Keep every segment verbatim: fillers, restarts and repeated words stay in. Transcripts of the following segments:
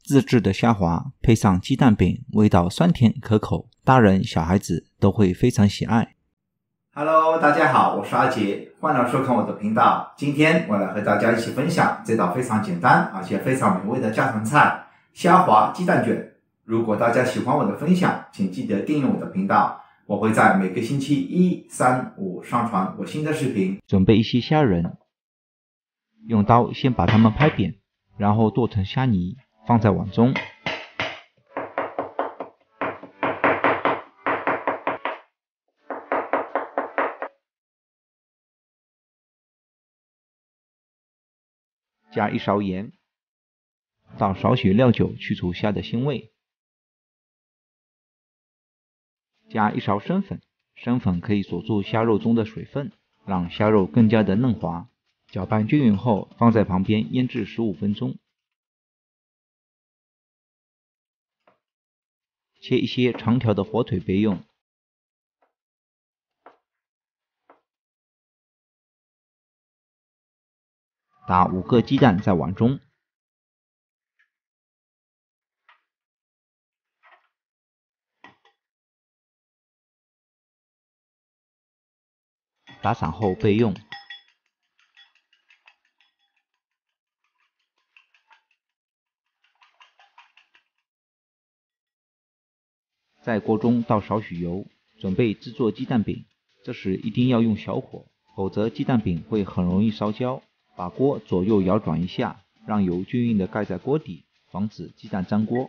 自制的虾滑配上鸡蛋饼，味道酸甜可口，大人小孩子都会非常喜爱。Hello， 大家好，我是阿杰，欢迎收看我的频道。今天我来和大家一起分享这道非常简单而且非常美味的家常菜——虾滑鸡蛋卷。如果大家喜欢我的分享，请记得订阅我的频道，我会在每个星期一、三、五上传我新的视频。准备一些虾仁，用刀先把它们拍扁，然后剁成虾泥，放在碗中。加一勺盐，倒少许料酒去除虾的腥味。加一勺生粉，生粉可以锁住虾肉中的水分，让虾肉更加的嫩滑。搅拌均匀后，放在旁边腌制十五分钟。切一些长条的火腿备用。打五个鸡蛋在碗中。打散后备用。在锅中倒少许油，准备制作鸡蛋饼。这时一定要用小火，否则鸡蛋饼会很容易烧焦。把锅左右摇转一下，让油均匀地盖在锅底，防止鸡蛋粘锅。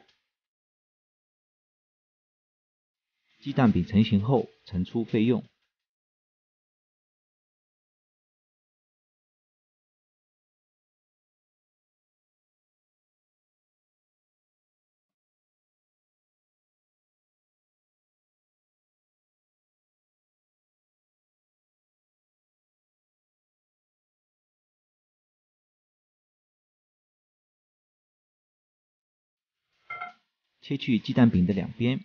鸡蛋饼成型后，盛出备用。切去鸡蛋饼的两边，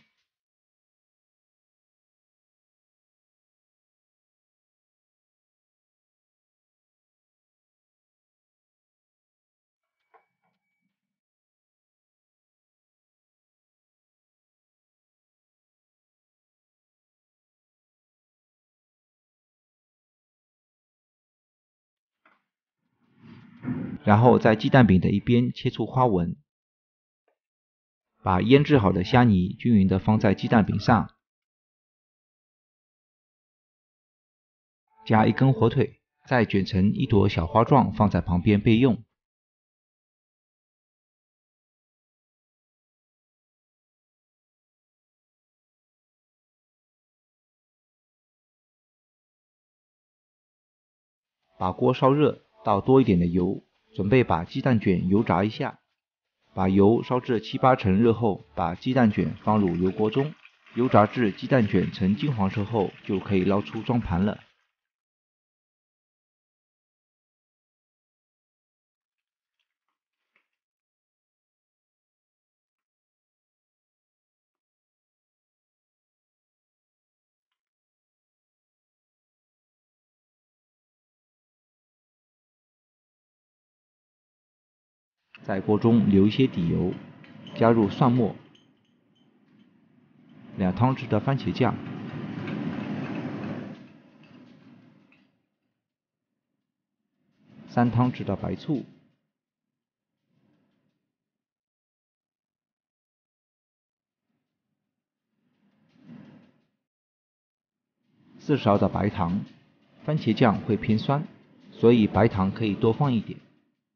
然后在鸡蛋饼的一边切出花纹。把腌制好的虾泥均匀地放在鸡蛋饼上，加一根火腿，再卷成一朵小花状放在旁边备用。把锅烧热，倒多一点的油，准备把鸡蛋卷油炸一下。把油烧至七八成热后，把鸡蛋卷放入油锅中，油炸至鸡蛋卷呈金黄色后，就可以捞出装盘了。在锅中留一些底油，加入蒜末、两汤匙的番茄酱、三汤匙的白醋、四勺的白糖。番茄酱会偏酸，所以白糖可以多放一点。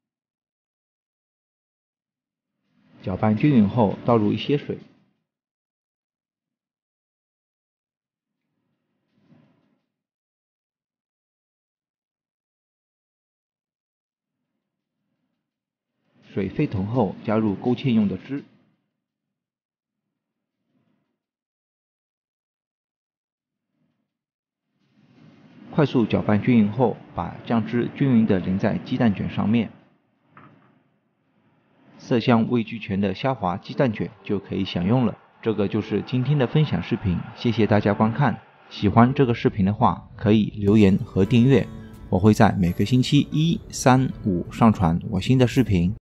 搅拌均匀后，倒入一些水，水沸腾后，加入勾芡用的汁，快速搅拌均匀后，把酱汁均匀地淋在鸡蛋卷上面。色香味俱全的虾滑鸡蛋卷就可以享用了。这个就是今天的分享视频，谢谢大家观看。喜欢这个视频的话，可以留言和订阅，我会在每个星期一、三、五上传我新的视频。